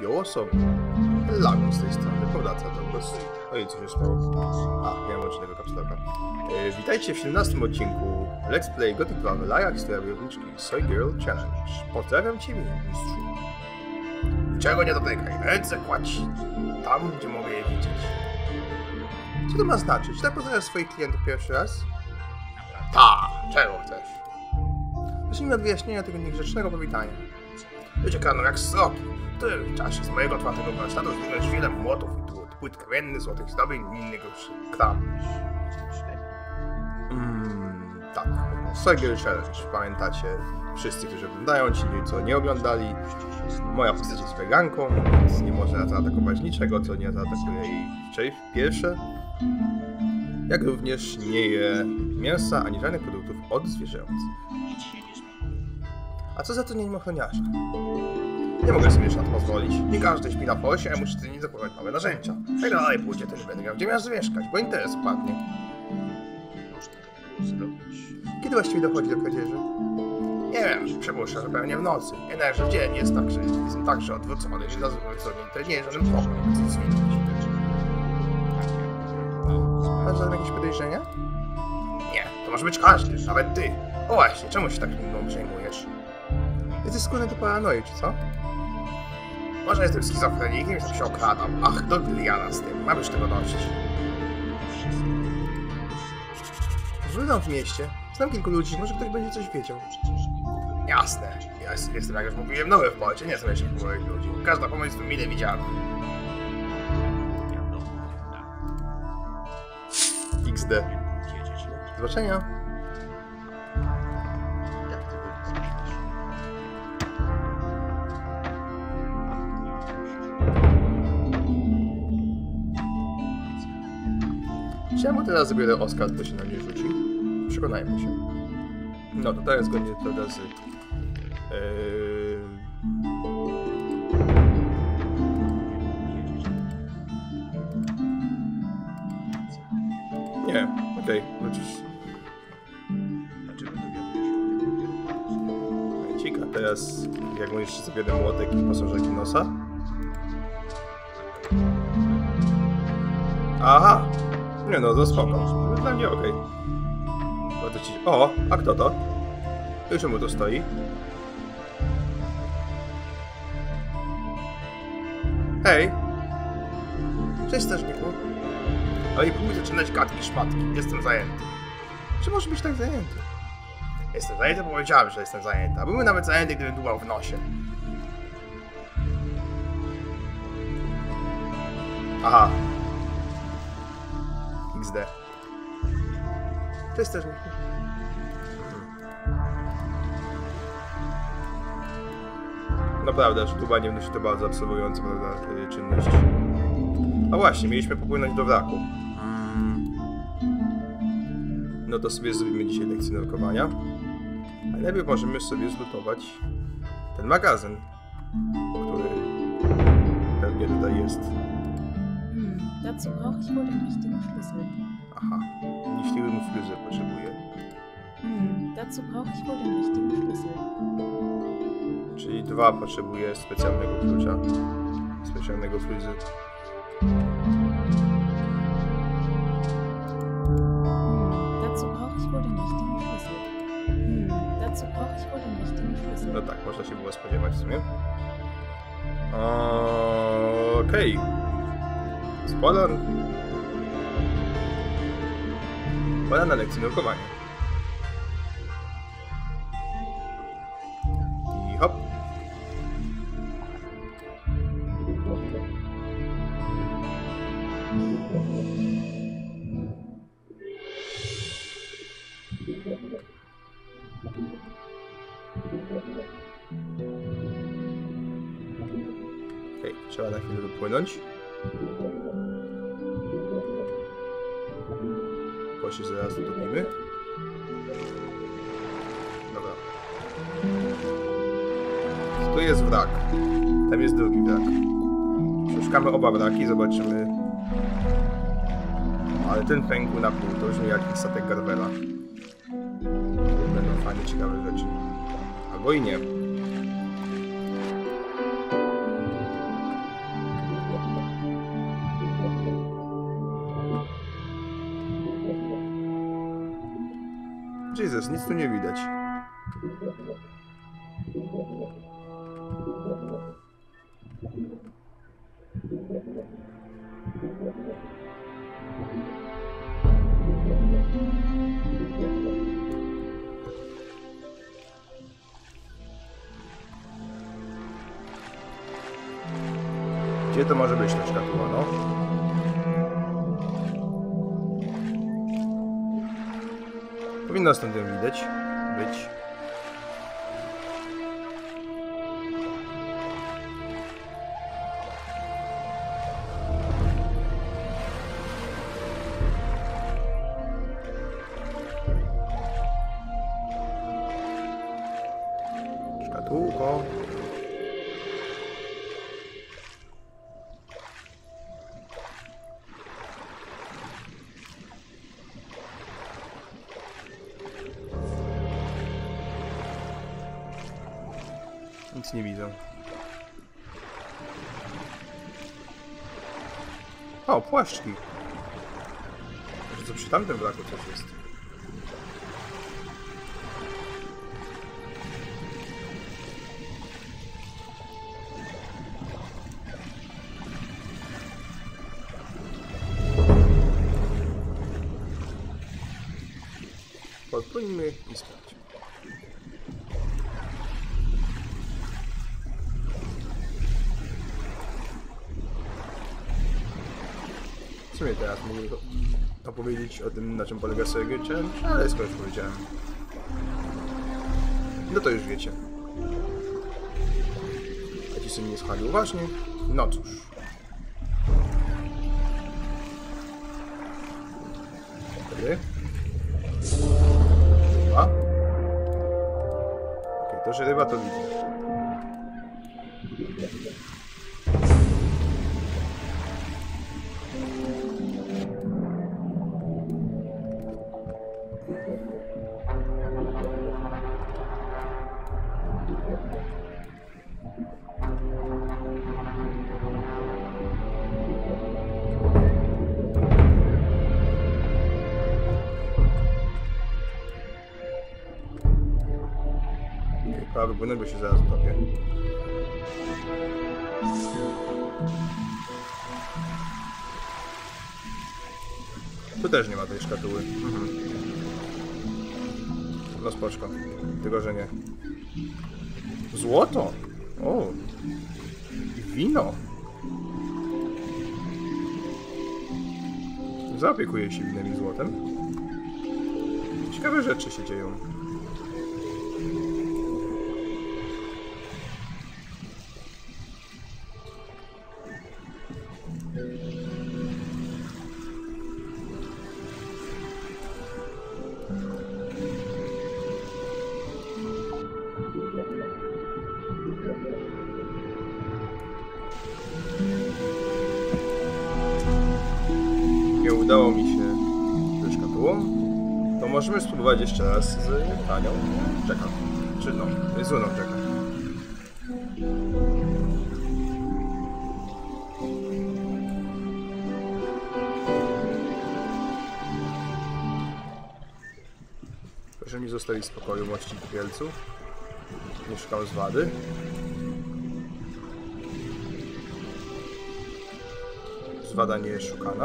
ją osobę. Lagun z tej strony powraca do was. Ojej, coś się stało. A, miałem odcinek kapslaka. Witajcie w 17 odcinku Let's Play Gothic 2 Laja Historia Wojowniczki Soy Girl Challenge. Pozdrawiam ciebie, mistrzu. Czego nie dotykaj? Ręce kładź tam, gdzie mogę je widzieć. Co to ma znaczyć? Tak pozdrawiasz swoich klientów pierwszy raz? Ta, czego chcesz? Zacznijmy od wyjaśnienia tego niegrzecznego powitania. Ludzie kradną jak sroki. W tym czasie z mojego otwartego warsztatu zdobyłeś wiele młotów i trud, płyt kamiennych, złotych zdobień i innych kram. Tak. Soy Girl Challenge. Pamiętacie wszyscy, którzy oglądają, ci, co nie oglądali. Moja postać jest weganką, więc nie może zaatakować niczego, co nie zaatakuje jej pierwsze. Jak również nie je mięsa ani żadnych produktów od zwierząt. A co za to ochroniarza? Nie mogę sobie na to pozwolić. Nie każdy śpi na posie, a muszę nie zachować nowe narzędzia. Jak dalej pójdzie, to nie będę miał gdzie mieszkać, bo interes upadnie. Kiedy właściwie dochodzi do kradzieży? Nie wiem, przypuszczam, że pewnie w nocy. Jednakże w dzień jestem także odwrócony, że to nie jest żaden problem, chcę zwinąć. Masz zatem jakieś podejrzenia? Nie, to może być każdy, nawet ty. O właśnie, czemu się tak mną przejmujesz? Jesteś skłonny do paranoi, czy co? Może jestem schizofrenikiem i się okradam. Ach, do gliana z tym, mam już tego dość. Żydam w mieście. Znam kilku ludzi, może ktoś będzie coś wiedział. Jasne. Ja jestem, jak już mówiłem, nowy w porcie, nie znam jeszcze moich ludzi. Każda pomoc jest mile widziana. XD. Do zobaczenia. Czemu teraz zabiorę Oskar, kto się na mnie rzuci? Przekonajmy się. No to teraz zgodnie z... Nie, okej, wrócisz. Cika, teraz jak mówisz, zabiorę młotek i pasożek nosa. Aha! Nie no, to spoko. Dla mnie okej. O, a kto to? I czemu to stoi? Hej! Cześć, strażniku. Ale nie próbuj zaczynać gadki i szmatki. Jestem zajęty. Czy możesz być tak zajęty? Jestem zajęty, bo powiedziałem, że jestem zajęty. A byłbym nawet zajęty, gdybym dłubał w nosie. Aha. XD. Cześć, strażniku. Naprawdę, że dłuba nie wnosi to bardzo absorbująca czynność. A właśnie, mieliśmy popłynąć do wraku. No to sobie zrobimy dzisiaj lekcję nurkowania. A najpierw możemy sobie zlutować ten magazyn, który pewnie tutaj jest. Dazu brauche ich wohl den richtigen Schlüssel. Aha, niechciłym Flüssel potrzebuję. Dazu brauche ich wohl den richtigen Schlüssel. Czyli 2 potrzebuję specjalnego klucza. Specjalnego Flüssel. Dazu brauche ich wohl den richtigen Schlüssel. Dazu brauche ich wohl den richtigen Schlüssel. No tak, można się było spodziewać w sumie. Okej. Pora na lekcję nurkowania. I hop. Okej, trzeba na chwilę wypłynąć. Bo się zaraz utopimy. Dobra. Tu jest wrak. Tam jest drugi wrak. Przeszukamy oba wraki, zobaczymy. Ale ten pękł na pół, to już nie jakiś statek Garvela. Będą fajnie ciekawe rzeczy. Albo i nie. Jesus, nic tu nie widać. Gdzie to może być ta szkatuła, no? Powinno stąd ją widać. Być. Szkatułko. Nic nie widzę. O, płaszczki. Może co przy tamtym wraku coś jest. Podpłyńmy i sprawdźmy. W sumie teraz mogę opowiedzieć o tym, na czym polega Soyger Challenge, ale skoro już powiedziałem, no to już wiecie. A ci sobie nie słuchali uważnie, no cóż. Dobry. A? Okej, to, że ryba to widzę. Prawy płynę, bo się zaraz utopię. Tu też nie ma tej szkatuły. No spoczko. Tylko, że nie. Złoto! O! I wino! Zaopiekuję się winem i złotem. Ciekawe rzeczy się dzieją. Nie udało mi się ze szkatułą, to możemy spróbować jeszcze raz z panią Jacka. Czy no, z żoną Jacka. Proszę mi zostawić w spokoju, mości wielcu. Nie szukam zwady. Zwada nie jest szukana.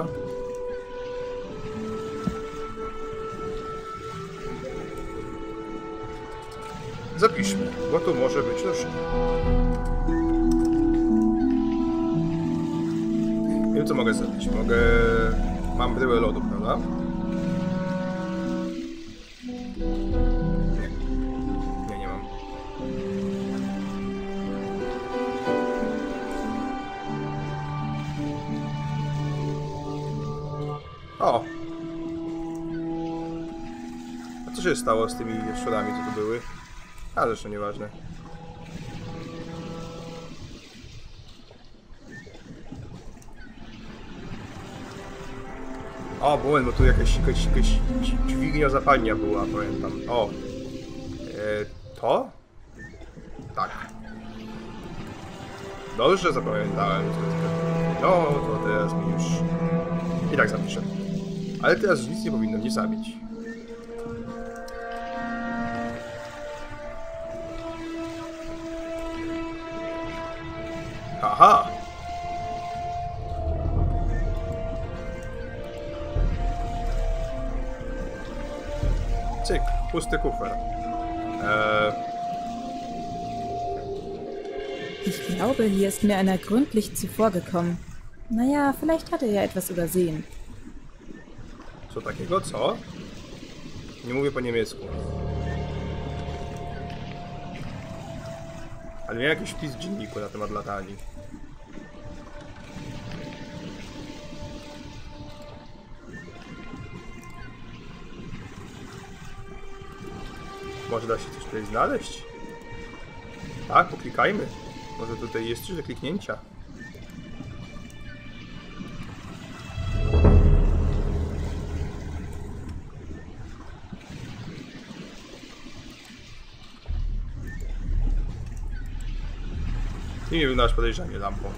Zapiszmy, bo tu może być nóżka. Nie wiem, co mogę zrobić. Mogę... Mam bryłę lodu, prawda? Nie. Nie mam. O! A co się stało z tymi szczurami, co tu były? A zresztą nieważne. O, moment, bo tu jakaś dźwignia zapalnia była, pamiętam. O! To? Tak. Dobrze zapamiętałem. No, to teraz mi już... I tak zapiszę. Ale teraz nic nie powinno mnie zabić. Aha! Cyk, pusty kufer. Ich glaube, hier ist mir einer gründlich zuvorgekommen. Naja, vielleicht hat er ja etwas übersehen. Co takiego? Co? Nie mówię po niemiecku. Ale miałem jakiś wpis w dzienniku na temat latarni. Może da się coś tutaj znaleźć? Tak, poklikajmy. Może tutaj jest coś do kliknięcia. Ty nie wyglądasz podejrzanie lampą.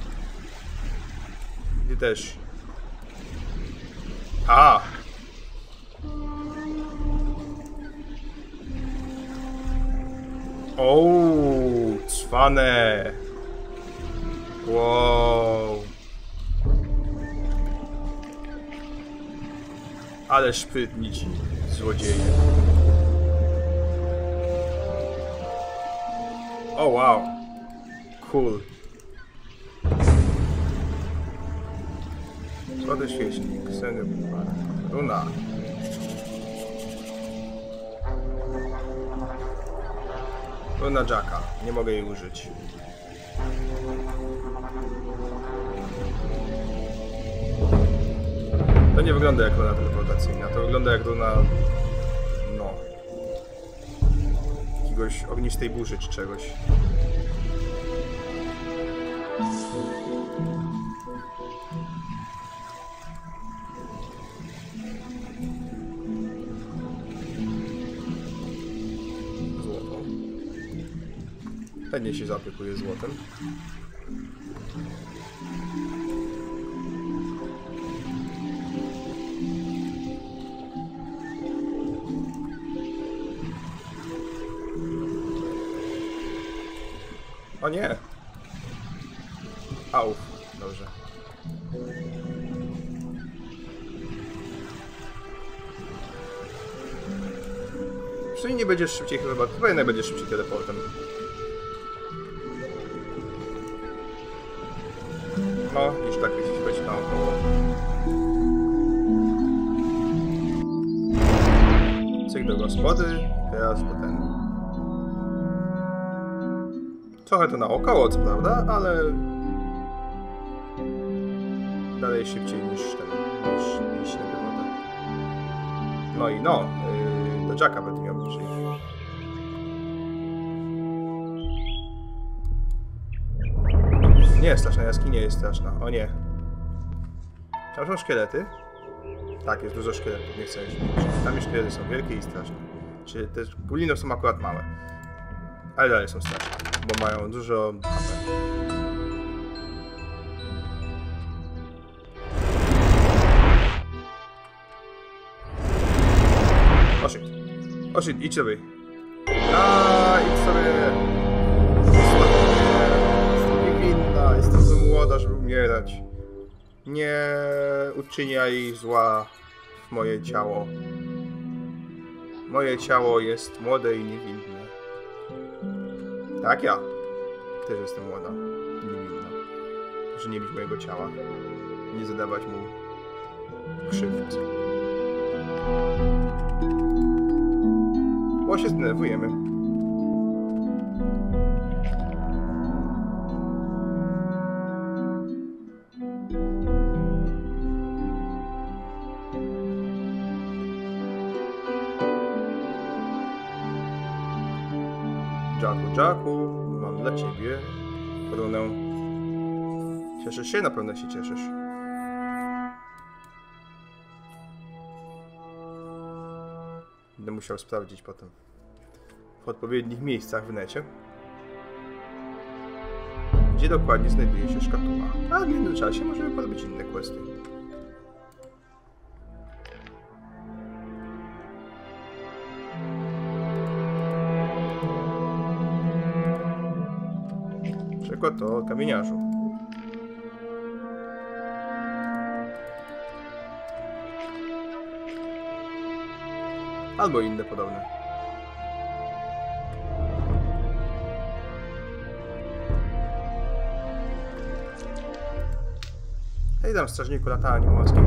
Ty też. A! Ooo, cwane. Wow. Ale szprytni ci złodzieje. O wow. Cool. Złoty świecznik, seny runa. Runa Jacka. Nie mogę jej użyć. To nie wygląda jak runa teleportacyjna. To wygląda jak runa... no... jakiegoś ognistej burzy czy czegoś. Chętnie się zaopiekuje złotem. O nie! Au, dobrze. Przynajmniej nie będziesz szybciej chyba jednak będziesz szybciej teleportem. No, już tak jeśli chodzi naokoło. Cyk do gospody, teraz do ten. Trochę to naokoło, co prawda, ale dalej szybciej niż ten, niż na piechotę. No i no, do Jacka będę miał przyjść. Nie, straszna jaskinia jest straszna. O nie. Tam są szkielety? Tak, jest dużo szkieletów, nie chcę już mówić. Tam już szkielety są wielkie i straszne. Czy te guliny są akurat małe. Ale dalej są straszne, bo mają dużo HP. O shit. O shit, idź sobie. Idź sobie. Jestem za młoda, żeby umierać. Nie uczyniaj zła w moje ciało. Moje ciało jest młode i niewinne. Tak, ja też jestem młoda i niewinna. Proszę nie bić mojego ciała. Nie zadawać mu krzywd. Bo się zdenerwujemy. Jacku, mam dla ciebie runę. Cieszysz się? Na pewno się cieszysz. Będę musiał sprawdzić potem w odpowiednich miejscach w necie, gdzie dokładnie znajduje się szkatuła. A w międzyczasie możemy porobić inne questy. Przykład to kamieniarzu. Albo inne podobne. Hej tam, strażniku latania morskie.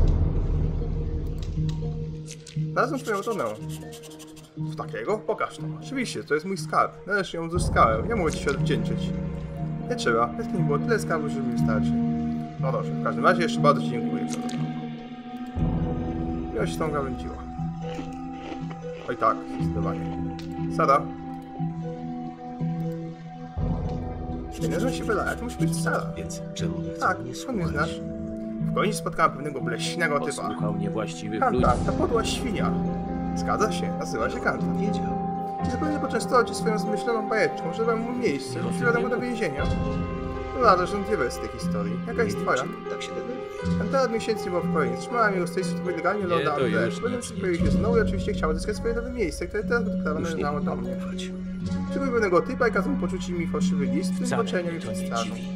Znalazłem twoją żonę. W takiego? Pokaż to. Oczywiście, to jest mój skarb. Należy ją uzyskałem. Ja mogę ci się odwdzięczyć. Nie trzeba. Jest mi było tyle skarbu, że mi wystarczy. No dobrze, w każdym razie jeszcze bardzo ci dziękuję. Miło się z tą gawędziła. Oj tak, zdecydowanie. Sara. Nie nazywam się Bela, to musi być Sara. Więc czemu nie chcesz Tak, mnie skąd mnie słuchać? znasz? W końcu spotkałem pewnego bleśnego typa. Posłuchał niewłaściwych ludzi. Kanta, ta podła świnia. Zgadza się, nazywa się Kanta. Wiedział. I zupełnie poczęstował cię swoją zmyśloną bajeczką, że dałem mu miejsce, że przywiadam go do więzienia. No ale są dwie wersje tej historii. Jaka jest twoja? Tak się denerwuje. Kanta od miesięcy nie było w kolejce. Trzymałem jego z tej sytuacji legalnie Lorda to André. już Będę nic przypowiedział się nie znowu i oczywiście chciał odzyskać swoje nowe miejsce, które teraz wyprawa Już nie należało do mogę mnie. ufać. Przybył pewnego typa i kazał mu poczuć mi fałszywy list, który Wcale poczenia mi mnie to przed nie strażą. dziwi.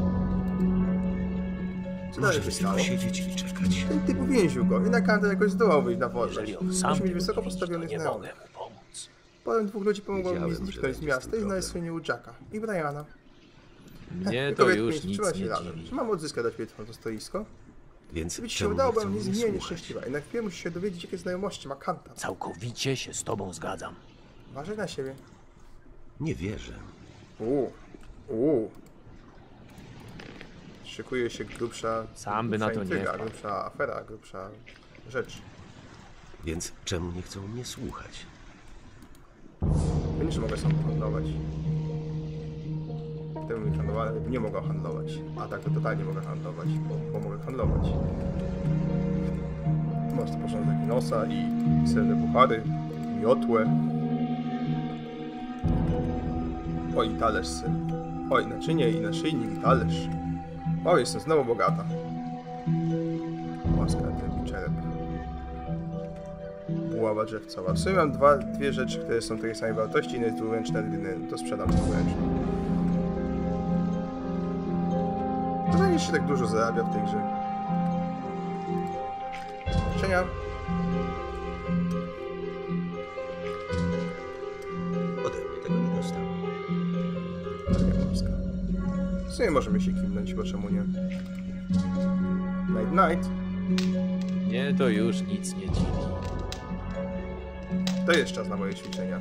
Co dalej się Możemy stało? tylko siedzieć i czekać. Ten typ uwięził go, jednak Kanta jakoś zdołał wyjść na wolność. Jeżeli on sam Musi mieć tego wysoko nie widzi, postawionych to nie znajomych. mogę mu pomóc. Potem dwóch ludzi pomogło mi Wiedziałem, że zniknąć z będzie miasta z tym i znaleźć problem. swojego Jacka i Briana. Mnie Tylko to wiesz, już nie nic trzymaj się nie razem. dziwi. Czy mam odzyskać dla ciebie to stoisko? Więc Gdyby ci się czemu udało, nie chcą byłem mnie niezmiernie słuchać? szczęśliwa. Jednak wpierw musisz się dowiedzieć, jakie znajomości ma Kanta. Całkowicie się z tobą zgadzam. Uważaj na siebie. Nie wierzę. Szykuje się grubsza... Sam by na to nie intryga, wpadł. grubsza afera, grubsza rzecz. Więc czemu nie chcą mnie słuchać? Wiem, że mogę sam handlować. Gdybym nie handlował, ale nie mogę handlować. A tak to totalnie mogę handlować, bo mogę handlować. Masz tu porządek nosa i srebrne puchary, miotłę. Oj, talerz syn. Oj, naczynie i naszyjnik, i talerz. O, jestem znowu bogata. Łaska, ten czerep. Buława drzewcowa. W sumie mam dwie rzeczy, które są takiej samej wartości, inne jest dwuręczne, to sprzedam dwuręczną. To nie się tak dużo zarabia w tej grze. Cienia. Ode mnie tego nie dostał. W sumie możemy się kimnąć, bo czemu nie? Night night. Mnie to już nic nie dziwi. To jest czas na moje ćwiczenia.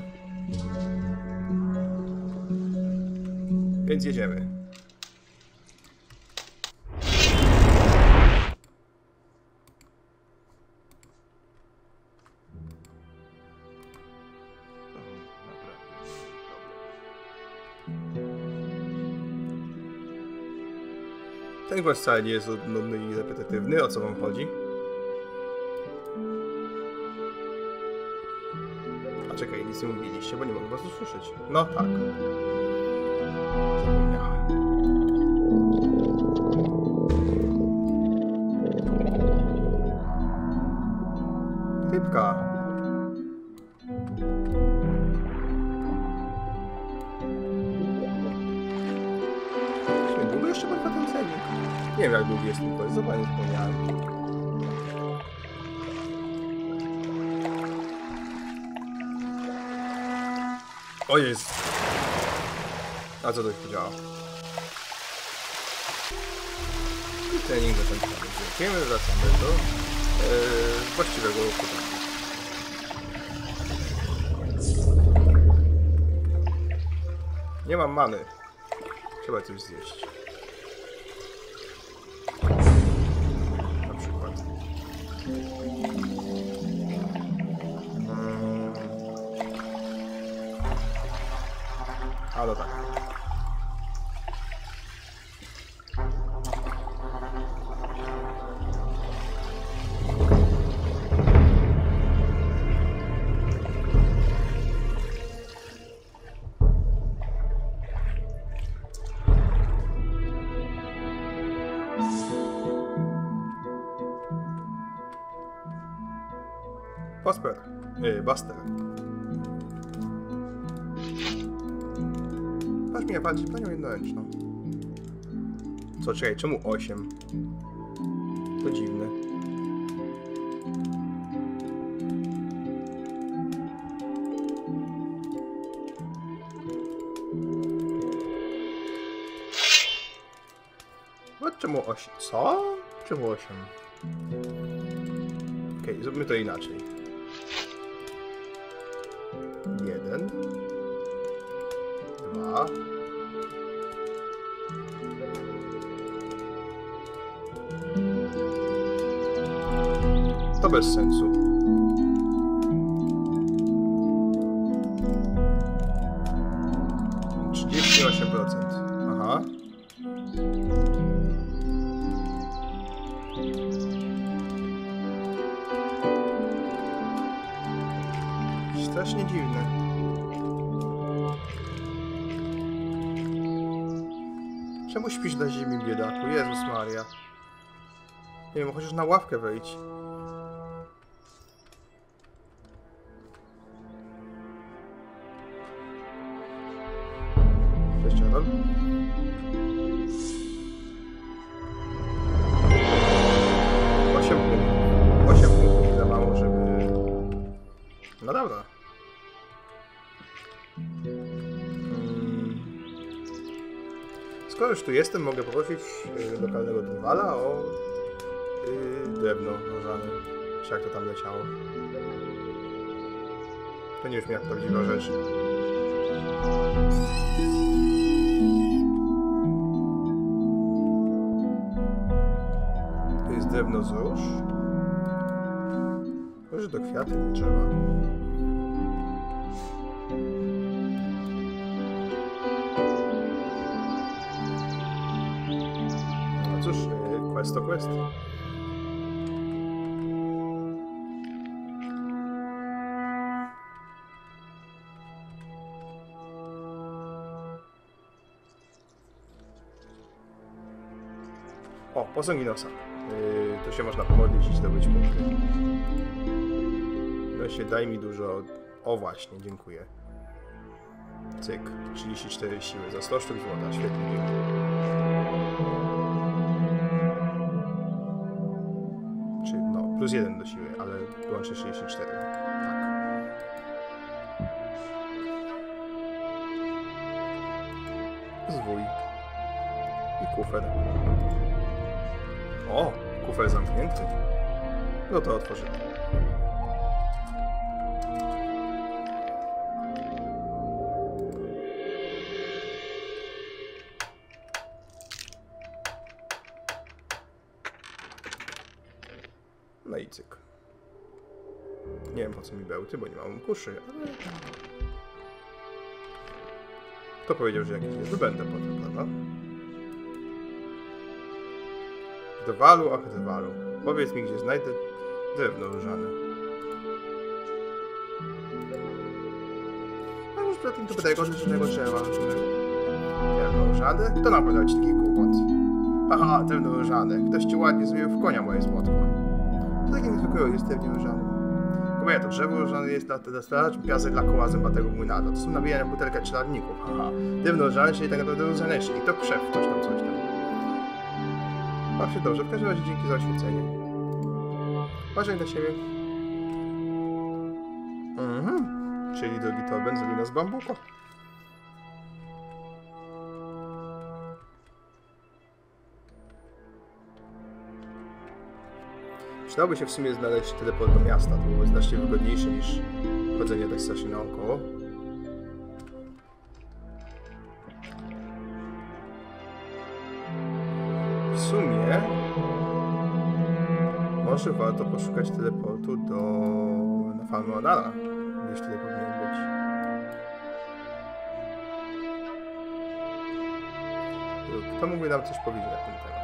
Więc jedziemy. Ten głos wcale nie jest nudny i repetytywny. O co wam chodzi? A czekaj, nic nie mówiliście, bo nie mogę was usłyszeć. No tak. Zapomniałem. Rybka. Długo jeszcze pan ten cennik? Nie wiem jak długi jest tylko, zupełnie zapomniałem. O jest. A co to się działo? I trening zakończony. Dziękujemy, wracamy do właściwego pytania. Nie mam many. Trzeba coś zjeść. Na przykład. A no tak. Buster. Patrz mi, ja walczyć panią jednoręczną. Co, czekaj, czemu 8? To dziwne. What, czemu 8? Co? Czemu 8? Okej, zróbmy to inaczej. 1, 2. To bez sensu. Aha. Strasznie dziwne. Czemu śpisz na ziemi, biedaku? Jezus Maria. Nie wiem, chociaż na ławkę wejdź. Cześć, Adol. Osiem punktów za mało, żeby... No dobra. Skoro już tu jestem, mogę poprosić lokalnego drwala o drewno nożane, czy jak to tam leciało. To nie brzmi jak prawdziwa rzecz. To jest drewno z róż. Może do kwiaty nie trzeba. No cóż, quest to quest. O, posąg Inosa. Tu się można pomodlić i zdobyć punkty. No się, daj mi dużo... O właśnie, dziękuję. Cyk, 34 siły za 100 sztuk złota, świetnie, dziękuję. Czy, no, plus 1 do siły, ale łącznie 34. Tak. Zwój. I kufer. O, kufer zamknięty. No to otworzymy. No i cyk. Nie wiem po co mi bełty, bo nie mam kuszy, ale... Kto powiedział, że jakiś jest? Wybędę potem, prawda? Drwalu, ach drwalu. Powiedz mi, gdzie znajdę drewno różane. A już przed tym to tego życznego drzewa różnego. Drewno różane? Kto nam podał ci taki kłopot? Aha, drewno różane. Ktoś ci ładnie zrobił w konia moje złotko. To takie niezwykłego jest drewno różane. Kobieta, to drzewo różane jest na straż, piasek dla koła zębatego młynarza. To są nabijane butelkę czeladników. Haha. Drewno różane, czyli tak naprawdę różaneczki. To krzew, coś tam. Baw się dobrze, w każdym razie dzięki za oświecenie. Uważaj na siebie. Czyli drugi torben zrobi nas bambuko. Przydałoby się w sumie znaleźć teleport do miasta. To byłoby znacznie wygodniejsze niż chodzenie tak strasznie naokoło. W sumie może warto poszukać teleportu na farmę Odala. Gdzieś tutaj powinien być. Kto mógłby nam coś powiedzieć na ten temat?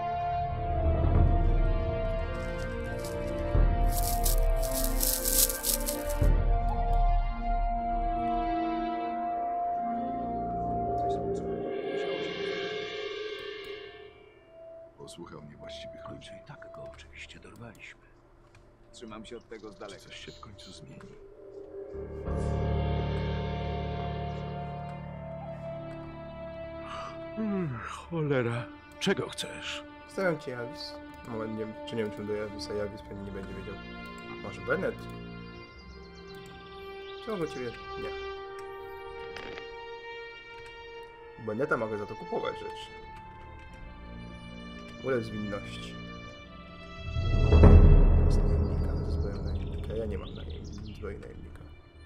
Posłuchał niewłaściwych ludzi. Tak go oczywiście dorwaliśmy. Trzymam się od tego z daleka. Coś się w końcu zmieni. Cholera. Czego chcesz? Stawiam ci Jarvis. Moment, nie wiem, czy do Jarvisa. Jarvis pewnie nie będzie wiedział. Może Bennett? Czy mogę ciebie? Nie. Bennetta mogę za to kupować rzeczy. Amulet zwinności. Z najemnika, ze zbroją najemnika. Ja nie mam zbroi najemnika.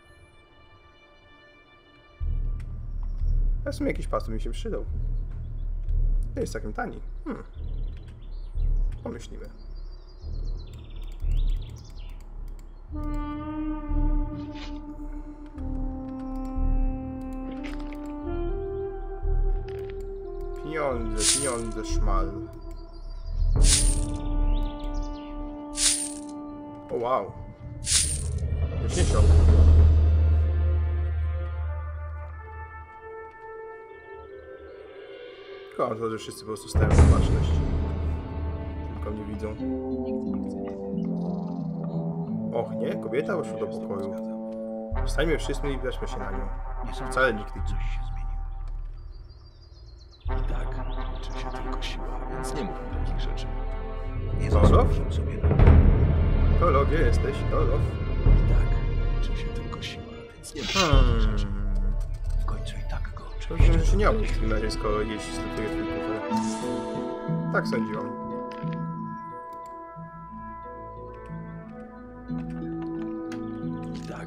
A w sumie jakiś pastor mi się przydał. Nie jest takim tani. Pomyślimy. Pieniądze, pieniądze, szmal. O wow. Już nie chciał. Tylko to, że wszyscy po prostu stają na baczność. Tylko mnie widzą. Och nie, kobieta poszła do pokoju. Wstańmy wszyscy i wlećmy się na nią. Wcale nikt nie Coś się zmieniło. I tak, Liczy się tylko siła, więc nie mów mi takich rzeczy. nie Olof? zasłużą sobie na to. Tolo, gdzie jesteś? Tolo? I tak, liczy się tylko siła, więc nie mów mi takich rzeczy. W końcu i tak go To oczywiście bym się nie opuścił w tym razie, skoro jeśli slutuje twój kufel. Tak sądziłam. I tak,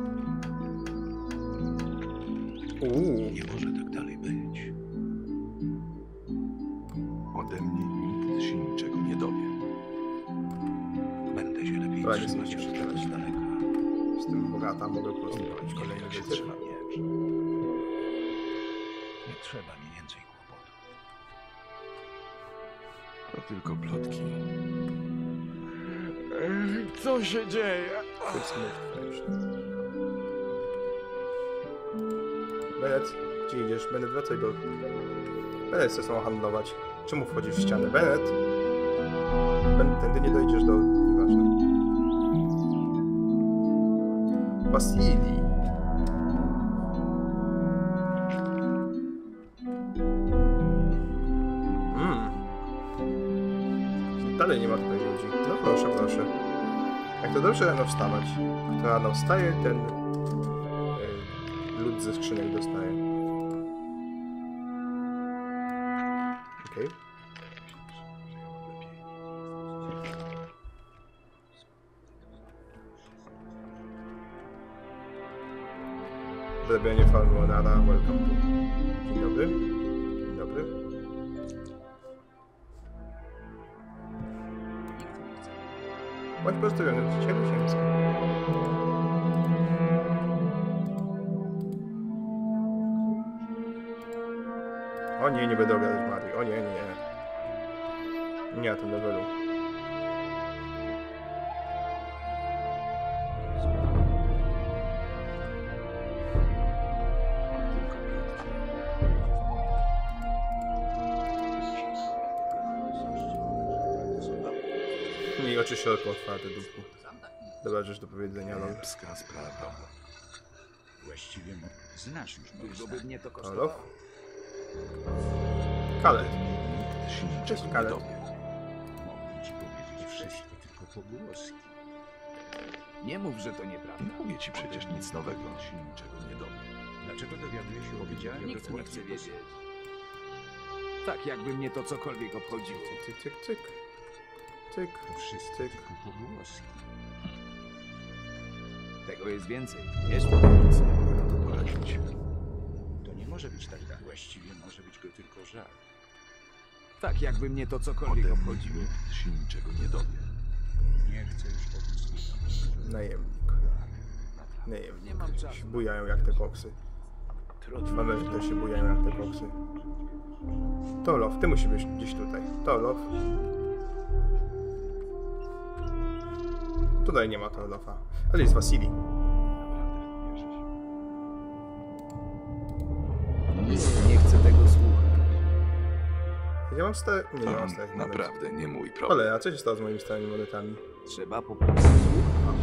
nie może tak dalej być. Ode mnie nikt się niczego nie dowie. Będę się lepiej Dobra, nie trzymać chcę się od tego z przekonać. daleka. Jestem bogata, mogę po prostu robić kolejne Jak się rzeczy. trzyma miecz. Nie trzeba mi więcej kłopotów. To tylko plotki. Co się dzieje? To jest myśl. Bennett, gdzie idziesz? Bennett, wracaj do... Bennett chce z tobą handlować. Czemu wchodzisz w ścianę? Bennett! Bennett, tędy nie dojdziesz do... Nieważne. Wasili. Dalej nie ma tutaj ludzi. No proszę, proszę. Jak to dobrze rano wstawać. Kto rano wstaje, ten lód ze skrzynek dostaje. Okej. Zrobienie formularza, welcome to. Dzień dobry. Dzień dobry. Bądź postawiony w ciele ziemskim. O nie, nie będę oglądać Marii. O nie, nie, nie. Nie na tym levelu. I oczy szeroko otwarte, dupku. Dobra rzecz do powiedzenia, lol. Kiepska sprawa. Właściwie znasz już dużo by mnie to Olof? kosztowało. Kale. Nikt się Cześć, niczego nie Kale. dowie. Mogę ci powiedzieć wszystko, tylko pogłoski. Nie mów, że to nieprawda. Nie mówię ci przecież nic nowego. Się niczego nie dowie. Dlaczego dowiaduję się? Powiedziałem, nikt nie chce wiedzieć. Tak, jakby mnie to cokolwiek obchodziło. Cyk, cyk, cyk. Cyk, To wszystko cyk. tylko pogłoski. Tego jest więcej. Wiesz? Nic nie mogę na to poradzić. To nie może być tak. Właściwie może być go tylko żal. Tak, jakby mnie to cokolwiek Ode mnie obchodziło. nikt się niczego nie dowie. Nie chcę już odpuścić. Najemnik. Nie mam czasu. Się bujają jak te koksy. Famerzy też się bujają jak te koksy. Tolof, ty musisz być gdzieś tutaj. Tolof. Tutaj nie ma Tolofa. Ale jest Wasili. Nie chcę tego słuchać. Ja mam stare... Nie, nie mam To starych monet. naprawdę nie mój problem. Cholera, co się stało z moimi starymi monetami? Trzeba po prostu słuchać.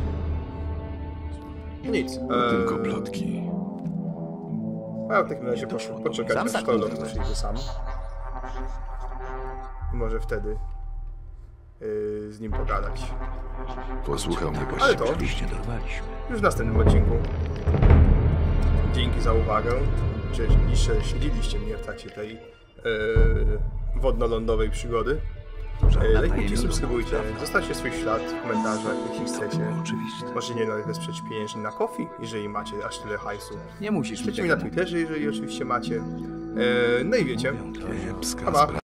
Nic. To tylko plotki. A w takim razie poczekać, Sam aż tak Tolof mówię. przyjdzie sam. I może wtedy z nim pogadać. Posłuchał mnie Ale właściwie. to Oczywiście dorwaliśmy. już w następnym odcinku. Dzięki za uwagę, że śledziliście mnie w trakcie tej wodno-lądowej przygody. Lajkujcie, subskrybujcie, zostawcie swój ślad w komentarzach, jeśli chcecie. Oczywiście. Możecie nawet wesprzeć pieniężnie na Ko-fi, jeżeli macie aż tyle hajsu. Nie musisz mi Śledźcie mnie tego na Twitterze, jeżeli oczywiście macie. No i wiecie. Kiepska Pa, pa. sprawa.